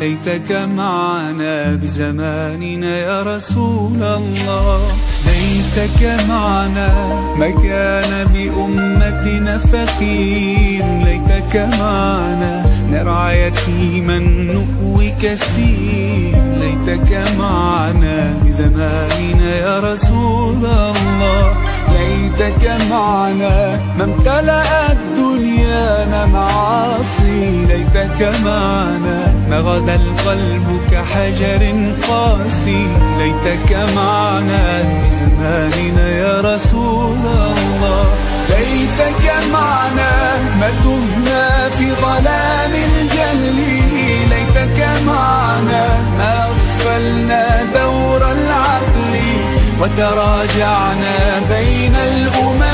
ليتك معنا بزماننا يا رسول الله. ليتك معنا ما كان بأمتنا فقير، ليتك معنا نرعى يتيما نؤوي كسير، ليتك معنا بزماننا يا رسول الله. ليتك معنا ما امتلأت دنيانا معاصي، ليتك معنا ما غدا القلب كحجر قاسي، ليتك معنا بزماننا يا رسول الله. ليتك معنا ما تهنا في ظلام الجهل، ليتك معنا ما أغفلنا دور العقل وتراجعنا بين الأمم.